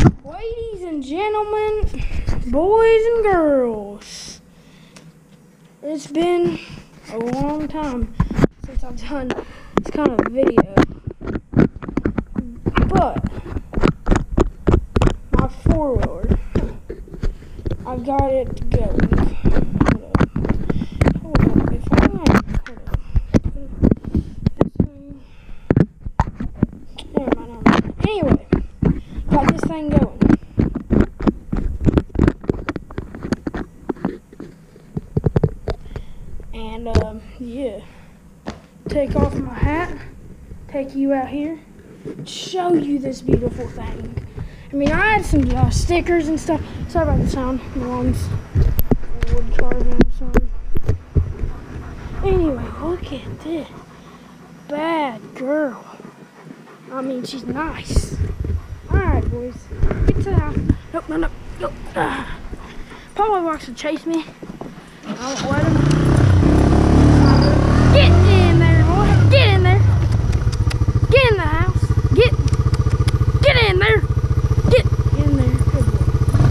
Ladies and gentlemen, boys and girls, it's been a long time since I've done this kind of video, but my four-wheeler, I've got it going. Hold up, if I hold up. Never mind. Anyway, got this thing going. And yeah, take off my hat, take you out here, show you this beautiful thing. I mean, I had some stickers and stuff. Sorry about the sound. The one's wood carving or something. Anyway, look at this bad girl. I mean, she's nice. Alright, boys, get to the house. Nope, no. Paulie wants to chase me. I won't let him. Get in there, boy. Get in there. Get in the house. Get in there. Get in there. Good boy.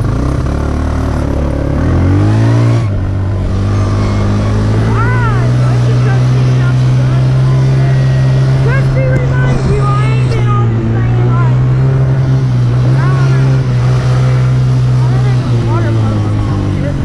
Alright, let's just go see how she's done. Just to remind you, I ain't been on this thing in like, I don't know. I think there's a water bottle or something here.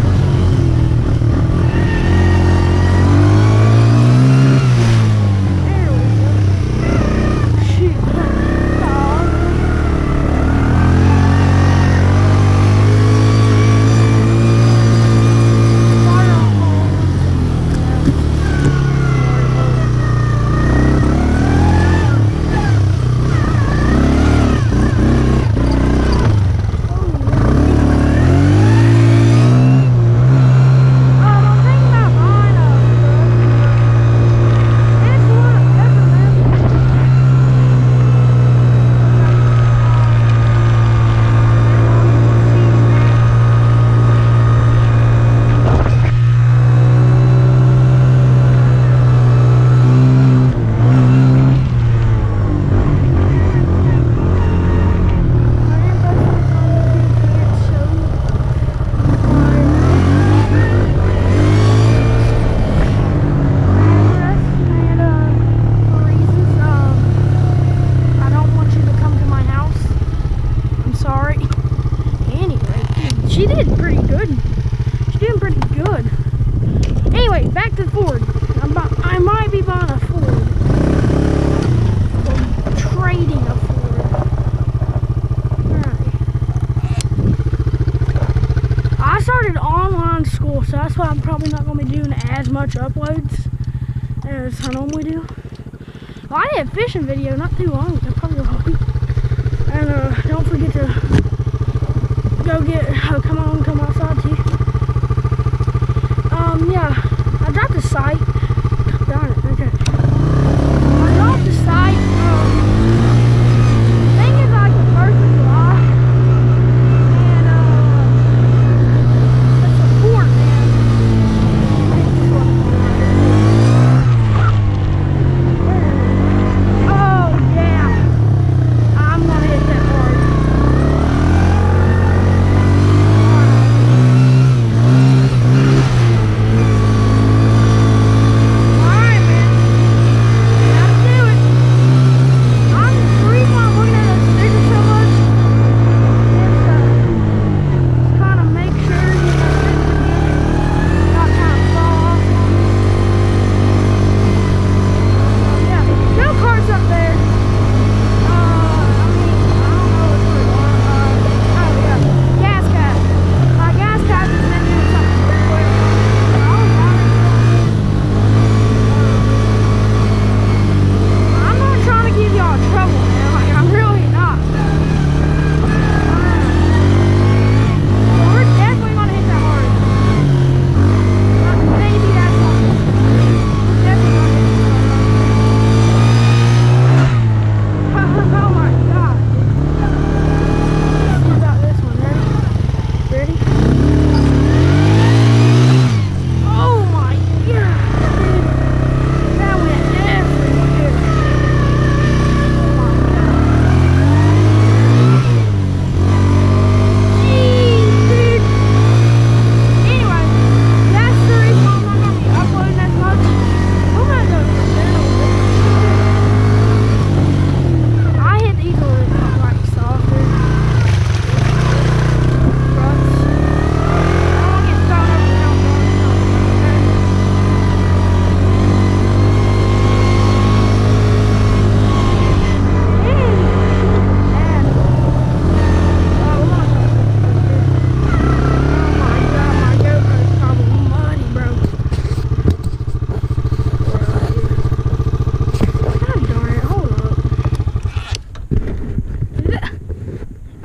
She did pretty good. She's doing pretty good. Anyway, back to the Ford. I might be buying a Ford. Or trading a Ford. Alright. I started online school, so that's why I'm probably not going to be doing as much uploads as I normally do. Well, I did a fishing video not too long ago, probably a week. And don't forget to come outside too. Yeah, I dropped the site. Darn it, okay. I dropped the site. I think it's like the 1st of July. And, it's a Ford, man. Oh, yeah. I'm gonna hit that hard.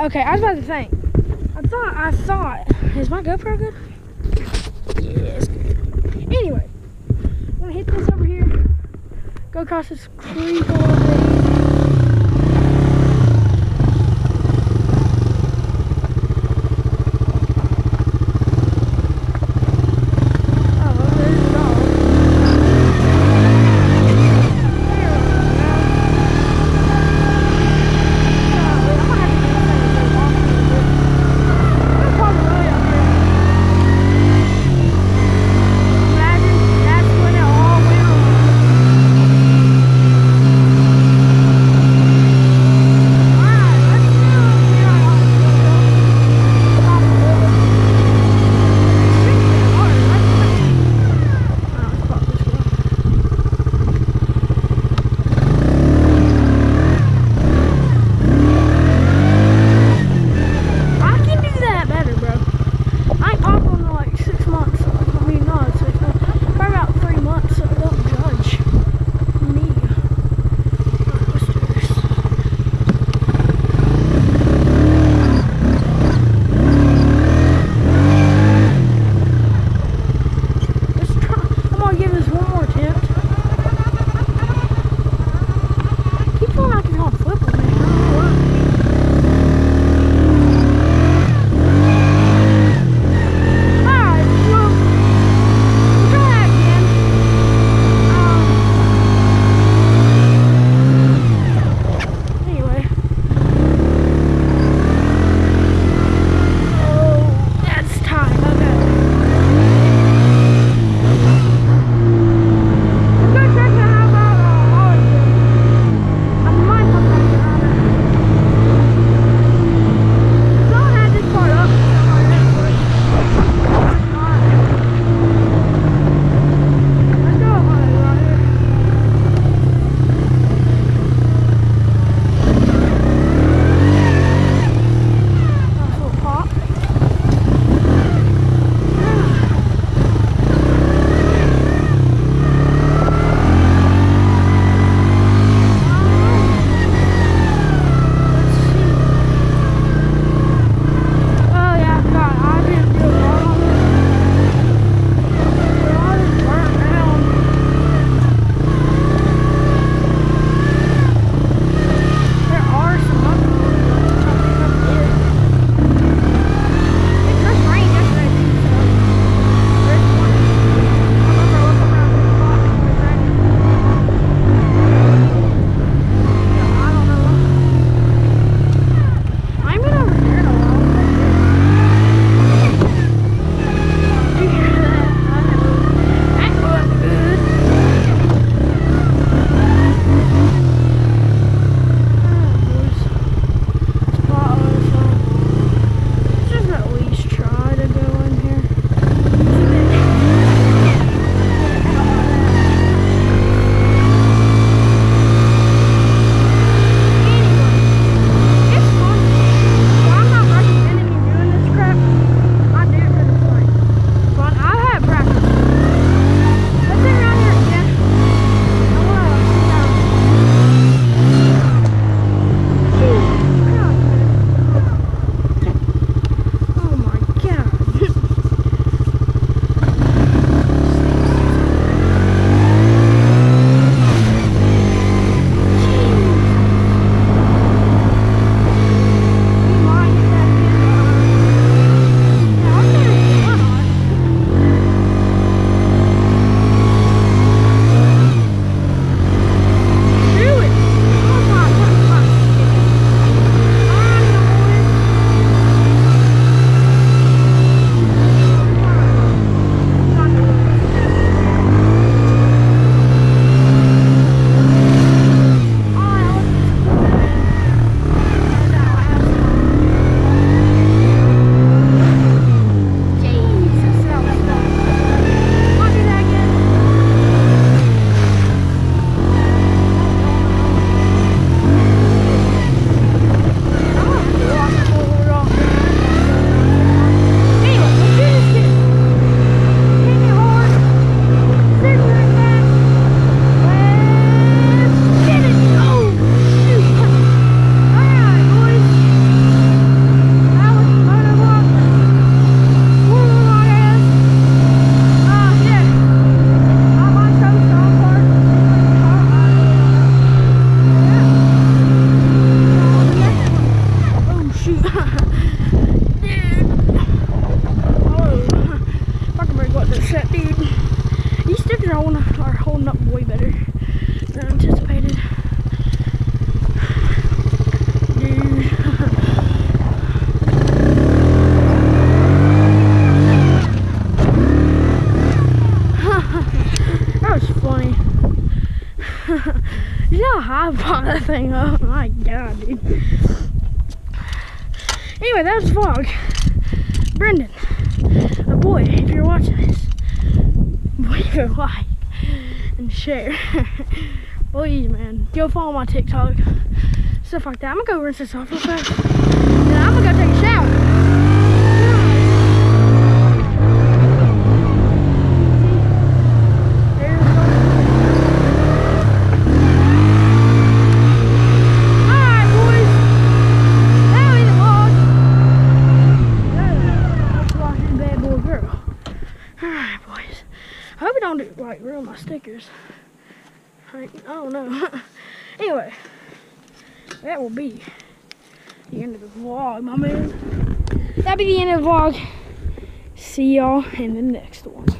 Okay, I was about to think. I thought. Is my GoPro good? Yes. Anyway, I'm gonna hit this over here. Go across this creek a little bit. that thing up. My God, dude. Anyway, that was the vlog. Brendan, boy, if you're watching this, leave a like and share. Please, man. Go follow my TikTok. Stuff like that. I'm gonna go rinse this off real fast. Then I'm gonna go take a shower. Alright, boys. That'll be the vlog. Let's watch this bad boy girl. Alright, boys. I hope it don't do, like, ruin my stickers. Like, I don't know. Anyway, that will be the end of the vlog, my man. That'll be the end of the vlog. See y'all in the next one.